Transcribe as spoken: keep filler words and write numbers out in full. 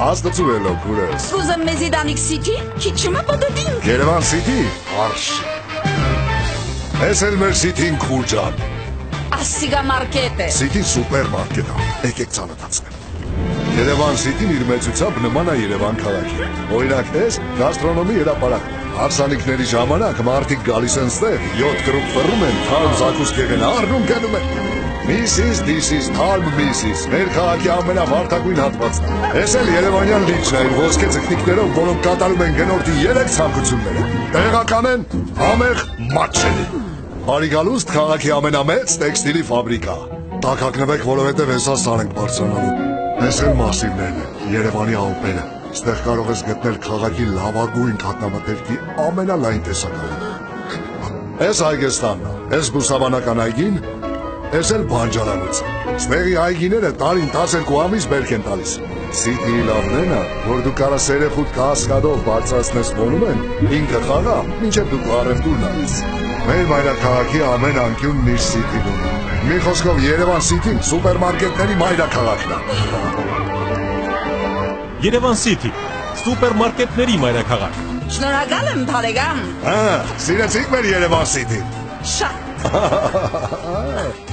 Աստծու ելոք ուրես։ Սկուզը մեզի դանիք սիթի, քիչիմը բդդինք։ Երևան City, արշ։ Ես էլ մեր City-ին քուրջան։ Ասիգա մարկետ է։ City սուպերմարկետ է, եկեք ծանոթացնեմ։ Երևան City-ն իր մեծությամբ նման է Երևան քաղաքի։ Օրինակ ես գաստրոնոմի հրապարակ։ Հարսանիքների ժամանակ մարդիկ գալիս են ստեղ, յոթ կրուկ ֆռում են, թարմ զակուսկեղեն առնում գնում են։ Միսիս, դիսիս, թարմ միսիս, մեր քաղաքի ամենավարդագույն հատվածն է։ Ես էլ երևանյան լիճն եմ, ոսկե ձկնիկներով, որոնք կատարում են գնորդի երեք ցանկությունները։ Տեղական են, համեղ, մատչելի։ Հարիգալուստ քաղաքի ամենամեծ տեքստիլի ֆաբրիկա։ Տակակնվեք, որովհետև հեսա սար ենք բարձրանալու։ Ես էլ մասիվներն են, Երևանի Ալպերը։ Ստեղ կարող ես գտնել քաղաքի լավագույն կաթնամթերքի ամենալայն տեսականը։ Ես Այգեստանն է, ես բուսաբանական այգին, ես էլ բանջարանոցը։ Ստեղի այգիները տարին տասներկու ամիս բերք են տալիս։ City-ի լավն է, որ դու կարաս երեխուդ կասկադով բարձրացնես ոնում են, ինքը խաղա, մինչև դու առևտուրն անես։ Մեր մայրաքաղաքի ամեն անկյունն իր City-ն ունի։ Մի խոսքով Երևան City-ն սուպերմարկետների մայրաքաղաքն է։ Երևան City, սուպերմարկետների մայրաքաղաք։ Շնորհակալ եմ, բարեկամ։ Հա, սիրեցիք մեր Երևան City-ն։ Շատ։